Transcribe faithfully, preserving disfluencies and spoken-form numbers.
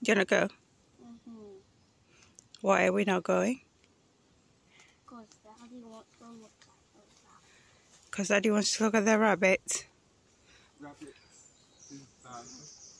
You wanna go? Mm-hmm. Why are we not going? Because Daddy wants to look at those rabbits. Because Daddy wants to look at the rabbits. Rabbits is bad.